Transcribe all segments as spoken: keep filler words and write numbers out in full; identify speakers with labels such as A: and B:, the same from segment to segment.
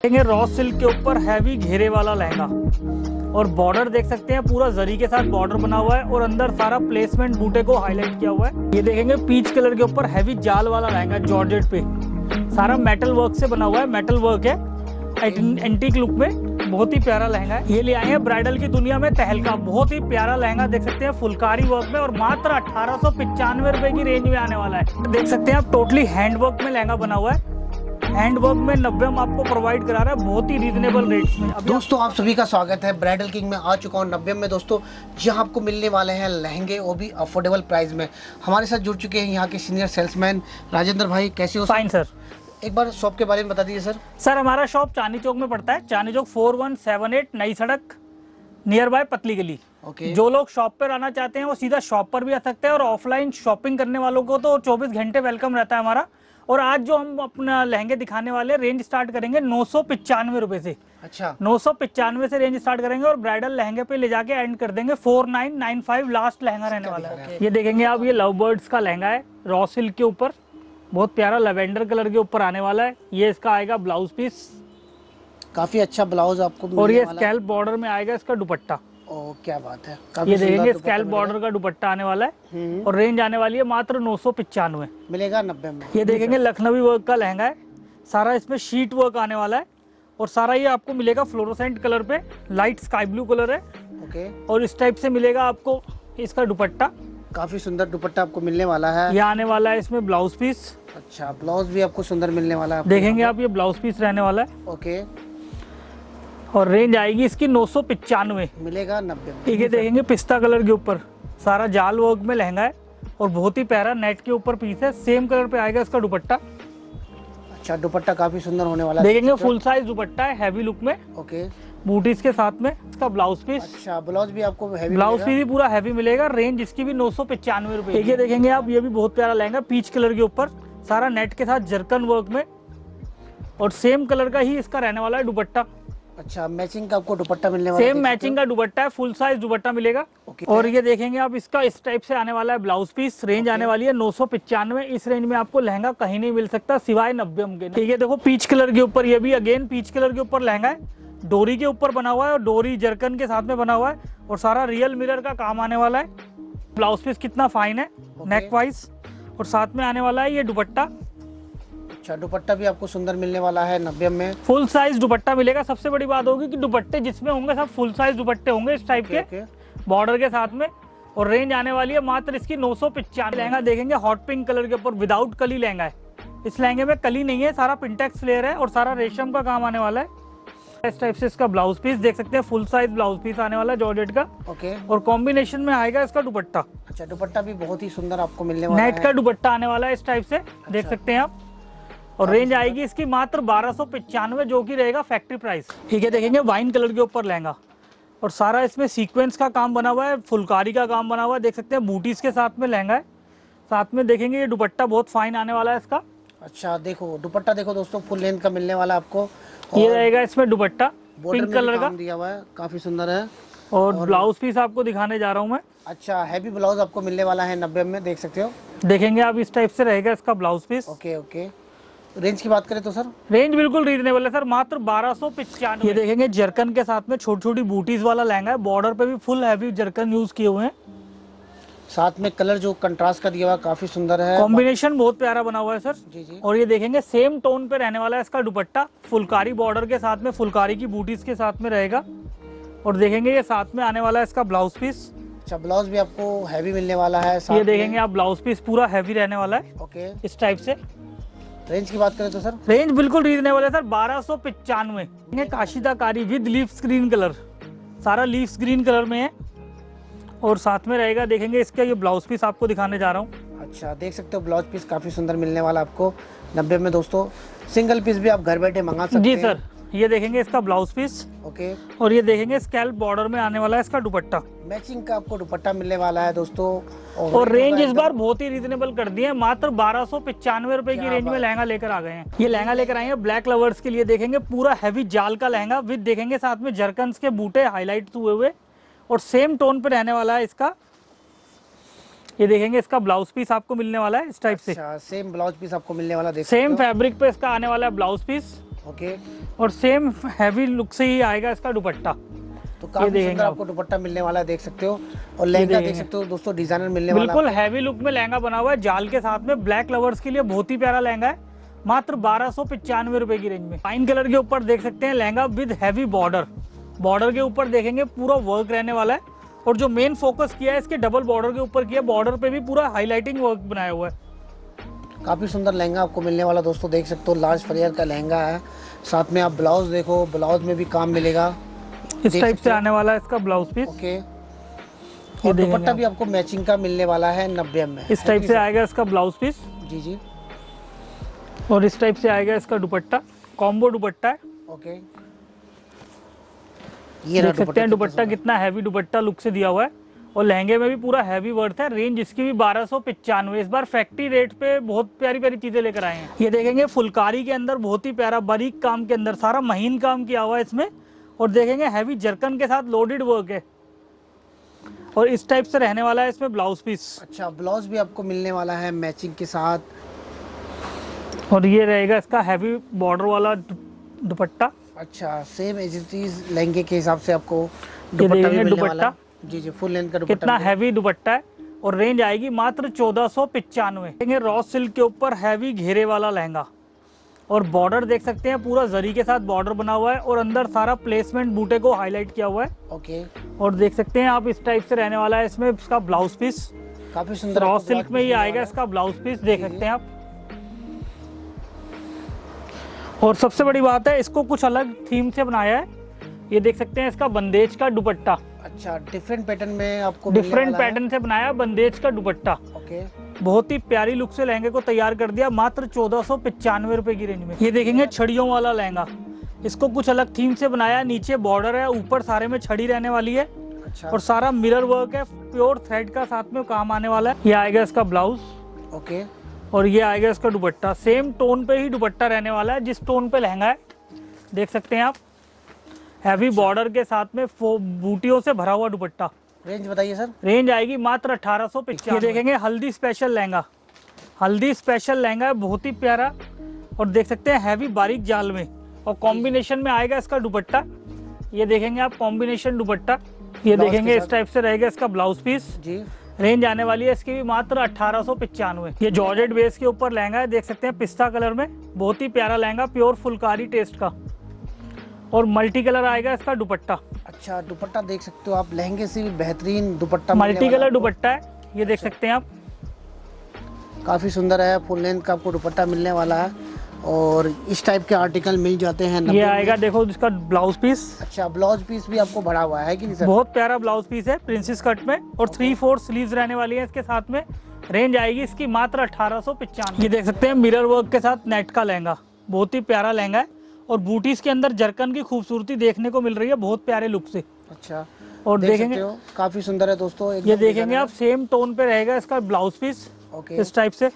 A: देखेंगे raw silk के ऊपर हैवी घेरे वाला लहंगा और बॉर्डर देख सकते हैं पूरा जरी के साथ बॉर्डर बना हुआ है और अंदर सारा प्लेसमेंट बूटे को हाईलाइट किया हुआ है। ये देखेंगे पीच कलर के ऊपर हैवी जाल वाला लहंगा जॉर्जेट पे, सारा मेटल वर्क से बना हुआ है, मेटल वर्क है एंटीक लुक में, बहुत ही प्यारा लहंगा है। ये ले आए हैं ब्राइडल की दुनिया में तहलका, बहुत ही प्यारा लहंगा देख सकते हैं फुलकारी वर्क में और मात्र अठारह सौ पिचानवे रुपए की रेंज में आने वाला है। देख सकते हैं आप टोटली हैंड वर्क में लहंगा बना हुआ है, हैंड वर्क में नब्बेम आपको प्रोवाइड करा रहा है बहुत ही रीजनेबल रेट्स में।
B: दोस्तों आप सभी का स्वागत है, ब्राइडल किंग में आ चुका हूँ नब्बेम में दोस्तों, जहाँ आपको मिलने वाले हैं लहंगे वो भी अफोर्डेबल प्राइस में। हमारे साथ जुड़ चुके हैं यहाँ के सीनियर सेल्समैन राजेंद्र भाई। कैसे हो?
A: Fine sir.
B: एक बार शॉप के बारे में बता दीजिए सर।
A: सर हमारा शॉप चांदनी चौक में पड़ता है, Chandni Chowk four one seven eight Nai Sarak near by पतली गली।
B: ओके।
A: जो लोग शॉप पर आना चाहते हैं वो सीधा शॉप पर भी आ सकते हैं और ऑफलाइन शॉपिंग करने वालों को तो चौबीस घंटे वेलकम रहता है हमारा। और आज जो हम अपना लहंगे दिखाने वाले रेंज स्टार्ट करेंगे नौ सौ पिचानवे रुपए से।
B: अच्छा।
A: नौ सौ पिचानवे से रेंज स्टार्ट करेंगे और ब्राइडल लहंगे पे ले जाके एंड कर देंगे four nine nine five last lehenga रहने वाला है। ये देखेंगे आप, ये लव बर्ड्स का लहंगा है रॉ सिल्क के ऊपर, बहुत प्यारा लेवेंडर कलर के ऊपर आने वाला है। ये इसका आएगा ब्लाउज पीस,
B: काफी अच्छा ब्लाउज आपको
A: और ये स्कैल्प बॉर्डर में आएगा इसका दुपट्टा।
B: ओ क्या बात है,
A: ये देखेंगे स्कैल्प बॉर्डर का दुपट्टा आने वाला है और रेंज आने वाली है मात्र नौ सौ पिचानवे
B: मिलेगा नब्बे में।
A: ये देखेंगे लखनवी वर्क का लहंगा है, सारा इसमें शीट वर्क आने वाला है और सारा ये आपको मिलेगा फ्लोरोसेंट कलर पे, लाइट स्काई ब्लू कलर है।
B: ओके।
A: और इस टाइप से मिलेगा आपको इसका दुपट्टा,
B: काफी सुंदर दुपट्टा आपको मिलने वाला है।
A: ये आने वाला है इसमें ब्लाउज पीस।
B: अच्छा, ब्लाउज भी आपको सुंदर मिलने वाला है।
A: देखेंगे आप, ये ब्लाउज पीस रहने वाला है।
B: ओके।
A: और रेंज आएगी इसकी नौ सौ पिचानवे
B: मिलेगा नब्बे में।
A: ये देखेंगे पिस्ता कलर के ऊपर सारा जाल वर्क में लहंगा है और बहुत ही प्यारा नेट के ऊपर पीस है, सेम कलर पे आएगा इसका दुपट्टा।
B: अच्छा, दुपट्टा काफी सुंदर होने वाला है।
A: देखेंगे फुल साइज दुपट्टा है हैवी लुक में।
B: ओके।
A: बूटीज के साथ में इसका ब्लाउज पीस।
B: अच्छा, ब्लाउज भी आपको हैवी
A: ब्लाउज पीस भी पूरा हैवी मिलेगा, रेंज इसकी भी नौ सौ पिचानवे रुपए। ये देखेंगे आप, ये भी बहुत प्यारा लहंगा पीच कलर के ऊपर, सारा नेट के साथ जरकन वर्क में और सेम कलर का ही इसका रहने वाला है दुपट्टा।
B: अच्छा, मैचिंग का आपको दुपट्टा मिलने वाला है।
A: सेम मैचिंग का दुपट्टा है, फुल साइज दुपट्टा मिलेगा। और ये देखेंगे आप, इसका इस टाइप से आने वाला है ब्लाउज पीस, रेंज आने वाली है नौ सौ पिचानवे। इस रेंज में आपको लहंगा कहीं नहीं मिल सकता सिवाय नब्बेम के। ठीक है, देखो पीच कलर के ऊपर, ये भी अगेन पीच कलर के ऊपर लहंगा है, डोरी के ऊपर बना हुआ है और डोरी जरकन के साथ में बना हुआ है और सारा रियल मिरर का काम आने वाला है। ब्लाउज पीस कितना फाइन है नेक वाइज, और साथ में आने वाला है ये दुपट्टा।
B: अच्छा, दुपट्टा भी आपको सुंदर मिलने वाला है नब्बे में।
A: फुल साइज दुपट्टा मिलेगा। सबसे बड़ी बात होगी कि दुपट्टे जिसमें होंगे सब फुल साइज दुपट्टे होंगे इस टाइप के बॉर्डर के साथ में, और रेंज आने वाली है मात्र इसकी नौ सौ पिचानवे। लहंगा देखेंगे हॉट पिंक कलर के ऊपर विदाउट कली लहंगा है, इस लहंगे में कली नहीं है, सारा पिंटेक्स फ्लेयर है और सारा रेशम का काम आने वाला है। इस टाइप से इसका ब्लाउज पीस देख सकते हैं, फुल साइज ब्लाउज पीस आने वाला है जॉर्जेट का।
B: ओके।
A: और कॉम्बिनेशन में आएगा इसका दुपट्टा।
B: अच्छा, दुपट्टा भी बहुत ही सुंदर आपको मिलने वाला है,
A: नेट का दुपट्टा आने वाला है इस टाइप से, देख सकते हैं आप। और रेंज आएगी इसकी मात्र बारह सौ पिचानवे जो कि रहेगा फैक्ट्री प्राइस। ठीक है, देखेंगे वाइन कलर के ऊपर लहंगा और सारा इसमें सीक्वेंस का काम बना हुआ है, फुलकारी का काम बना हुआ है, देख सकते हैं बूटीज के साथ में लहंगा है। साथ में देखेंगे ये दुपट्टा बहुत फाइन आने वाला है इसका।
B: अच्छा, देखो दुपट्टा देखो दोस्तों, फुल लेंथ का मिलने वाला आपको।
A: ये रहेगा इसमें दुपट्टा पिंक कलर का
B: दिया हुआ है, काफी सुंदर है।
A: और ब्लाउज पीस आपको दिखाने जा रहा हूँ मैं।
B: अच्छा, हैवी ब्लाउज आपको मिलने वाला है नब्बे में, देख सकते हो।
A: देखेंगे आप, इस टाइप से रहेगा इसका blouse piece.
B: Okay okay. Range की बात करें तो सर?
A: रेंज बिल्कुल रीजनेबल है सर, मात्र बारह सौ पिचानवे। ये देखेंगे जरकन के साथ में छोटी छोटी बूटीज वाला लहंगा है, बॉर्डर पे भी फुल हैवी जरकन यूज किए हुए हैं।
B: साथ में कलर जो कंट्रास्ट का दिया हुआ काफी सुंदर है,
A: कॉम्बिनेशन बहुत प्यारा बना हुआ है सर।
B: जी जी। और
A: ये देखेंगे सेम टोन पे रहने वाला है इसका दुपट्टा, फुलकारी बॉर्डर के साथ में, फुलकारी की बूटीज के साथ में रहेगा। और देखेंगे ये साथ में आने वाला है इसका ब्लाउज पीस।
B: अच्छा, ब्लाउज भी आपको हैवी मिलने वाला है।
A: ये देखेंगे आप, ब्लाउज पीस पूरा हैवी रहने वाला है।
B: ओके।
A: इस टाइप से।
B: रेंज की बात करें तो सर?
A: रेंज बिल्कुल रीजनेबल है सर, बारह सौ पिचानवे। काशीदाकारी विद लीफ ग्रीन कलर, सारा लीफ ग्रीन कलर में है और साथ में रहेगा। देखेंगे इसका ये ब्लाउज पीस आपको दिखाने जा रहा हूँ।
B: अच्छा, देख सकते हो ब्लाउज पीस काफी सुंदर मिलने वाला आपको नब्बे में दोस्तों। सिंगल पीस भी आप घर बैठे मंगा सकते
A: जी
B: हैं।
A: सर। ये देखेंगे इसका ब्लाउज पीस।
B: ओके।
A: और ये देखेंगे स्कैल्प बॉर्डर में आने वाला है इसका दुपट्टा।
B: मैचिंग का आपको दुपट्टा मिलने वाला है दोस्तों।
A: और, और रेंज इस बार बहुत ही रीजनेबल कर दी है, मात्र बारह सौ पिचानवे रुपए की रेंज में लहंगा लेकर आ गए हैं। ये लहंगा लेकर आए हैं ब्लैक लवर्स के लिए। देखेंगे पूरा हैवी जाल का लहंगा विद देखेंगे साथ में जरकन्स के बूटे हाईलाइट हुए हुए और सेम टोन पे रहने वाला है इसका। ये देखेंगे इसका ब्लाउज पीस आपको मिलने वाला है इस टाइप से।
B: अच्छा, सेम ब्लाउज पीस आपको मिलने वाला,
A: सेम फैब्रिक पे इसका आने वाला है ब्लाउज पीस।
B: ओके।
A: और सेम हैवी लुक से ही आएगा इसका दुपट्टा।
B: तो काफी सुंदर आपको दुपट्टा मिलने वाला है, देख सकते हो। और लहंगा देख सकते हो दोस्तों, डिजाइनर मिलने वाला है।
A: बिल्कुल हैवी लुक में लहंगा बना हुआ है जाल के साथ में। ब्लैक लवर्स के लिए बहुत ही प्यारा लहंगा है, मात्र बारह सौ पिचानवे रुपए की रेंज में। पाइन कलर के ऊपर देख सकते हैं lehenga with heavy border. Border के ऊपर देखेंगे पूरा वर्क रहने वाला है, और जो मेन फोकस किया है इसके डबल बॉर्डर के ऊपर किया, बॉर्डर पे भी पूरा हाईलाइटिंग वर्क बनाया हुआ है।
B: काफी सुंदर लहंगा आपको मिलने वाला दोस्तों, देख सकते हो। लार्ज फ्लेयर का लहंगा है, साथ में आप ब्लाउज देखो, ब्लाउज में भी काम मिलेगा।
A: इस टाइप से आने वाला है इसका ब्लाउज पीस।
B: ओके। और दुपट्टा भी आपको मैचिंग का मिलने वाला है नब्बे में।
A: इस टाइप से आएगा इसका ब्लाउज पीस।
B: जी जी।
A: और इस टाइप से आएगा इसका दुपट्टा, कॉम्बो दुपट्टा है।
B: ओके। ये
A: देख सकते हैं दुपट्टा कितना हैवी दुपट्टा लुक से दिया हुआ है, और लहंगे में भी पूरा हैवी वर्क है। रेंज इसकी भी बारह सौ पिचानवे। इस बार फैक्ट्री रेट पे बहुत प्यारी प्यारी चीजें लेकर आए हैं। ये देखेंगे फुलकारी के अंदर बहुत ही प्यारा बारीक काम के अंदर सारा महीन काम किया हुआ है इसमें, और देखेंगे हैवी जरकन के साथ लोडेड वर्क है, और इस टाइप से रहने वाला है इसमें ब्लाउज पीस।
B: अच्छा, ब्लाउज भी आपको मिलने वाला है मैचिंग के साथ।
A: और ये रहेगा इसका हैवी बॉर्डर वाला दुपट्टा।
B: अच्छा, सेम एज इट इज लहंगे के हिसाब से आपको दुपट्टा भी मिलने वाला है। जी जी, फुल लेंथ का दुपट्टा।
A: कितना हैवी दुपट्टा है, और रेंज आएगी मात्र चौदह सौ पिचानवे। रॉ सिल्क के ऊपर हैवी घेरे वाला लहंगा, और बॉर्डर देख सकते हैं पूरा जरी के साथ बॉर्डर बना हुआ है, और अंदर सारा प्लेसमेंट बूटे को हाईलाइट किया हुआ है।
B: ओके।
A: और देख सकते हैं आप इस टाइप से रहने वाला है इसमें इसका ब्लाउज पीस।
B: काफी सुंदर
A: रॉ सिल्क में ही आएगा इसका ब्लाउज पीस, देख सकते हैं आप। और सबसे बड़ी बात है, इसको कुछ अलग थीम से बनाया है। ये देख सकते हैं इसका बंदेज का दुपट्टा।
B: अच्छा, डिफरेंट पैटर्न में आपको
A: डिफरेंट पैटर्न से बनाया बंदेज का दुपट्टा।
B: ओके।
A: बहुत ही प्यारी लुक से लहंगे को तैयार कर दिया, मात्र चौदह सौ पिचानवे रुपए की रेंज में। ये देखेंगे छड़ियों वाला लहंगा, इसको कुछ अलग थीम से बनाया। नीचे बॉर्डर है, ऊपर सारे में छड़ी रहने वाली है। अच्छा। और सारा मिरर वर्क है, प्योर थ्रेड का साथ में काम आने वाला है। ये आएगा इसका ब्लाउज।
B: ओके।
A: और ये आएगा इसका दुपट्टा। सेम टोन पे ही दुपट्टा रहने वाला है जिस टोन पे लहंगा है, देख सकते हैं आप। हैवी बॉर्डर के साथ में बूटियों से भरा हुआ दुपट्टा।
B: रेंज बताइए सर।
A: रेंज आएगी मात्र अठारह सौ पिचानवे। देखेंगे हल्दी स्पेशल लहंगा, हल्दी स्पेशल लहंगा है, बहुत ही प्यारा। और देख सकते हैं हैवी बारीक जाल में, और कॉम्बिनेशन में आएगा इसका दुपट्टा। ये देखेंगे आप कॉम्बिनेशन दुपट्टा। ये देखेंगे इस टाइप से रहेगा इसका ब्लाउज पीस जी। रेंज आने वाली है इसकी भी मात्र अठारह सौ पिचानवे। ये जॉर्जेट बेस के ऊपर लहंगा है, देख सकते हैं पिस्ता कलर में, बहुत ही प्यारा लहंगा, प्योर फुलकारी टेस्ट का। और मल्टी कलर आएगा इसका दुपट्टा।
B: अच्छा, दुपट्टा देख सकते हो आप, लहंगे से भी बेहतरीन दुपट्टा।
A: मल्टी कलर दुपट्टा है, ये देख सकते हैं आप।
B: काफी सुंदर है, फुल लेंथ का आपको दुपट्टा मिलने वाला है, और इस टाइप के आर्टिकल मिल जाते हैं।
A: ये आएगा देखो इसका ब्लाउज पीस।
B: अच्छा, ब्लाउज पीस भी आपको बढ़ा हुआ है कि नहीं सर?
A: बहुत प्यारा ब्लाउज पीस है, प्रिंसेस कट में, और थ्री फोर स्लीव्स रहने वाली है इसके साथ में। रेंज आएगी इसकी मात्र अठारह सौ पिचानवे। ये देख सकते हैं मिरर वर्क के साथ नेट का लहंगा, बहुत ही प्यारा लहंगा है, और बूटीज के अंदर जरकन की खूबसूरती देखने को मिल रही है बहुत प्यारे लुक से।
B: अच्छा,
A: और
B: देख
A: देखेंगे
B: काफी सुंदर है दोस्तों।
A: ये देखेंगे आप, सेम टोन पे रहेगा इसका ब्लाउज पीस।
B: ओके।
A: इस टाइप से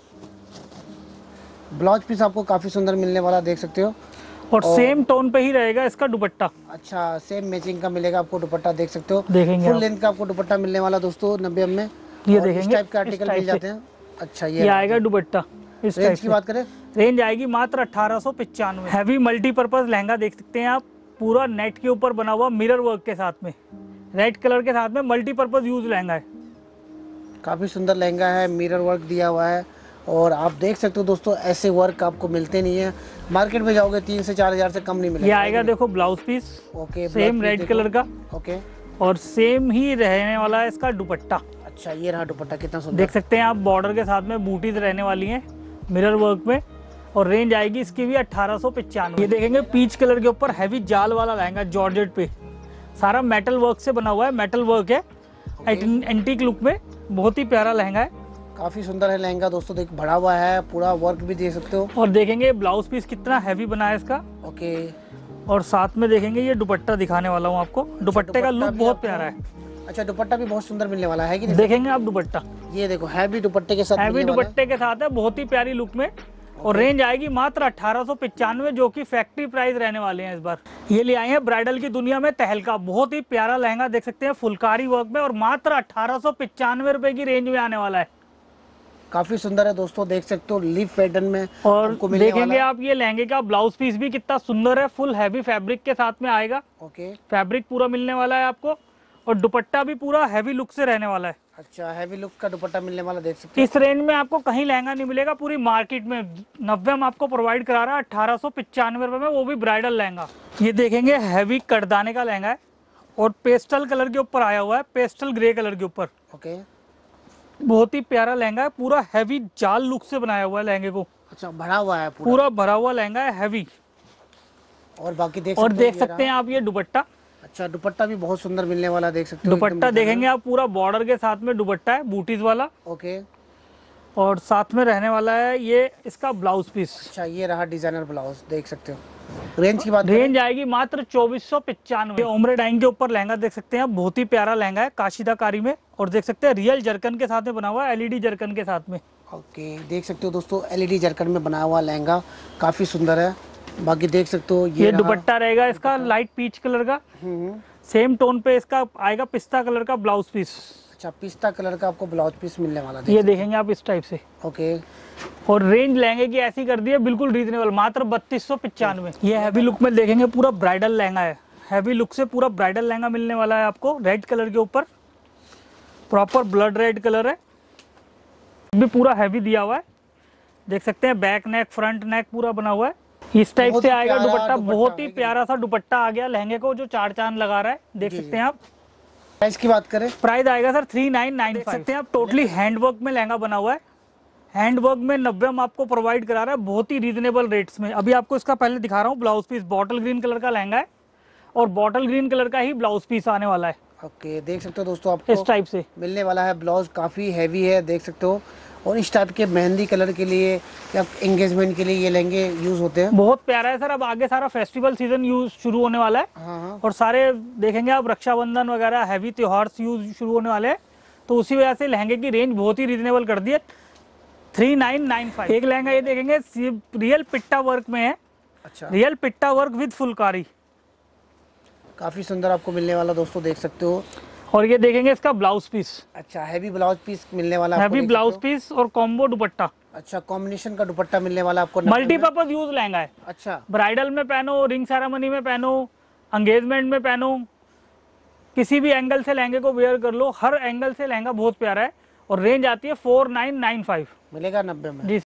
B: ब्लाउज पीस आपको काफी सुंदर मिलने वाला, देख सकते हो।
A: और, और सेम टोन पे ही रहेगा इसका दुपट्टा।
B: अच्छा, सेम मैचिंग का मिलेगा आपको दुपट्टा, देख सकते हो।
A: देखेंगे
B: फुल लेंथ का आपको दुपट्टा मिलने वाला दोस्तों नब्बे में।
A: ये देखेंगे
B: इस टाइप के आर्टिकल मिल जाते हैं। अच्छा, ये,
A: ये आएगा दुपट्टा। इस
B: रेंज की बात करें,
A: रेंज आएगी मात्र अठारह सौ पिचानवे। हैवी मल्टीपर्पज लहंगा देख सकते हैं आप, पूरा नेट के ऊपर बना हुआ मिरर वर्क के साथ में, रेड कलर के साथ में मल्टीपर्पज यूज लहंगा है।
B: काफी सुंदर लहंगा है, मिरर वर्क दिया हुआ है, और आप देख सकते हो दोस्तों ऐसे वर्क आपको मिलते नहीं है, मार्केट में जाओगे तीन से चार हजार से कम नहीं मिलेगा।
A: ये आएगा देखो blouse piece.
B: Okay,
A: same red colour का।
B: ओके।
A: और सेम ही रहने वाला है इसका दुपट्टा।
B: अच्छा, ये रहा दुपट्टा, कितना सुंदर,
A: देख सकते हैं आप। बॉर्डर के साथ में बूटीज रहने वाली हैं मिरर वर्क में, और रेंज आएगी इसकी भी अठारह सौ पिचानवे। ये देखेंगे पीच कलर के ऊपर हैवी जाल वाला लहंगा, जॉर्जेट पे, सारा मेटल वर्क से बना हुआ है, मेटल वर्क है एंटीक लुक में, बहुत ही प्यारा लहंगा है।
B: काफी सुंदर है लहंगा दोस्तों, देख भरा हुआ है, पूरा वर्क भी देख सकते हो।
A: और देखेंगे ब्लाउज पीस कितना हैवी बना है इसका।
B: ओके।
A: और साथ में देखेंगे ये दुपट्टा दिखाने वाला हूँ आपको। दुपट्टे का लुक बहुत प्यारा है।
B: अच्छा, दुपट्टा भी बहुत सुंदर मिलने वाला है कि नहीं?
A: देखेंगे आप दुपट्टा,
B: ये देखो हैवी दुपट्टे के साथ,
A: हैवी दुपट्टे के साथ है, बहुत ही प्यारी लुक में। और रेंज आएगी मात्र अठारह सौ पिचानवे, जो कि फैक्ट्री प्राइस रहने वाले हैं इस बार। ये ले आए हैं ब्राइडल की दुनिया में तहलका, बहुत ही प्यारा लहंगा देख सकते हैं फुलकारी वर्क में, और मात्र अठारह सौ पिचानवे रुपए की रेंज में आने वाला है।
B: काफी सुंदर है दोस्तों, देख सकते हो लीफ पैटर्न में
A: और
B: आपको मिलने
A: देखेंगे
B: वाला।
A: आप ये लहंगे का ब्लाउज पीस भी कितना सुंदर है, फुल हैवी फैब्रिक के साथ में आएगा।
B: ओके,
A: फैब्रिक पूरा मिलने वाला है आपको, और दुपट्टा भी पूरा हैवी लुक से रहने वाला है।
B: अच्छा हैवी लुक का दुपट्टा मिलने वाला, देख सकते
A: इस रेंज में आपको कहीं लहंगा नहीं मिलेगा पूरी मार्केट में। नब्बे हम आपको प्रोवाइड करा रहा है अठारह सौ पिचानवे रुपए में, वो भी ब्राइडल लहंगा। ये देखेंगे हैवी कटदाने का लहंगा है और पेस्टल कलर के ऊपर आया हुआ है, पेस्टल ग्रे कलर के ऊपर।
B: ओके,
A: बहुत ही प्यारा लहंगा है, पूरा हैवी जाल लुक से बनाया हुआ है लहंगे को।
B: अच्छा भरा हुआ है पूरा,
A: पूरा भरा हुआ लहंगा है हैवी।
B: और बाकी देख
A: और
B: सकते हो
A: देख
B: ये
A: सकते हैं आप ये दुपट्टा।
B: अच्छा दुपट्टा भी बहुत सुंदर मिलने वाला, देख सकते हो एकदम
A: दुपट्टा देखेंगे आप, पूरा बॉर्डर के साथ में दुपट्टा है बूटीज वाला,
B: ओके।
A: और साथ में रहने वाला है ये इसका ब्लाउज पीस।
B: अच्छा ये रहा डिजाइनर ब्लाउज, देख सकते हो। रेंज की बात
A: रेंज आएगी मात्र चौबीस सौ पिचानवे। ओमरे डाइंग के ऊपर लहंगा देख सकते हैं आप, बहुत ही प्यारा लहंगा है काशीदाकारी में, और देख सकते हैं रियल जरकन के साथ में बना हुआ है, एलईडी जरकन के साथ में।
B: ओके, देख सकते हो दोस्तों एलईडी जरकन में बनाया हुआ लहंगा, काफी सुंदर है। बाकी देख सकते हो ये,
A: ये
B: रहा-
A: दुपट्टा रहेगा इसका लाइट पीच कलर का,
B: हम्म,
A: सेम टोन पे इसका आएगा पिस्ता कलर का ब्लाउज पीस।
B: अच्छा पिस्ता कलर का आपको ब्लाउज पीस मिलने वाला,
A: ये देखेंगे आप इस टाइप से।
B: ओके।
A: और रेंज लहंगे की ऐसी कर दी है बिल्कुल रीजनेबल, मात्र बत्तीस सौ पिचानवे। ये हैवी लुक में देखेंगे, पूरा ब्राइडल लहंगा है, हैवी लुक से पूरा ब्राइडल लहंगा मिलने वाला है आपको, रेड कलर के ऊपर, प्रॉपर ब्लड रेड कलर है, भी पूरा हैवी दिया हुआ है। देख सकते हैं बैक नेक फ्रंट नेक पूरा बना हुआ है, इस टाइप
B: बहुत
A: से
B: ही
A: आएगा
B: प्यारा
A: दुपट्टा।
B: दुपट्टा
A: बहुत ही
B: है।
A: प्यारा सा दुपट्टा आ गया लहंगे को, जो चार चांद लगा रहा है, देख
B: जी,
A: सकते हैं आप।
B: प्राइस की बात करें,
A: प्राइस आएगा sir three nine nine five. देख सकते हैं आप, टोटली हैंडवर्क में लहंगा बना हुआ है, हैंडवर्क में नब्बे हम आपको प्रोवाइड करा रहा है बहुत ही रीजनेबल रेट्स में। अभी आपको इसका पहले दिखा रहा हूँ blouse piece, bottle green colour का लहंगा है और बॉटल ग्रीन कलर का ही ब्लाउज पीस आने वाला है।
B: ओके देख सकते हो दोस्तों आपको
A: इस टाइप से
B: मिलने वाला है। ब्लाउज काफी हैवी है, देख सकते हो। और इस टाइप के मेहंदी कलर के लिए या एंगेजमेंट के लिए ये लहंगे यूज होते हैं।
A: बहुत प्यारा है सर। अब आगे सारा फेस्टिवल सीजन यूज शुरू होने वाला है,
B: हाँ हाँ,
A: और सारे देखेंगे आप रक्षाबंधन वगैरह हैवी त्योहार यूज शुरू होने वाले हैं, तो उसी वजह से लहंगे की रेंज बहुत ही रीजनेबल कर दी है, थ्री नाइन नाइन फाइव। एक लहंगा ये देखेंगे रियल पिट्टा वर्क में है,
B: अच्छा
A: रियल पिट्टा वर्क विद फुलकारी,
B: काफी सुंदर आपको मिलने वाला दोस्तों, देख सकते हो।
A: और ये देखेंगे इसका ब्लाउज पीस,
B: अच्छा हैवी ब्लाउज पीस मिलने वाला आपको,
A: हैवी
B: देख
A: ब्लाउज
B: सकते
A: पीस और कॉम्बो दुपट्टा।
B: हो। अच्छा कॉम्बिनेशन का दुपट्टा मिलने वाला आपको नब्बे में।
A: मल्टीपर्पज यूज लहंगा है,
B: अच्छा
A: ब्राइडल में पहनो, रिंग सेरेमनी में पहनो, एंगेजमेंट में पहनो, किसी भी एंगल से लहंगे को वेयर कर लो, हर एंगल से लहंगा बहुत प्यारा है। और रेंज आती है फोर नाइन नाइन फाइव
B: मिलेगा नब्बे में।
A: जी।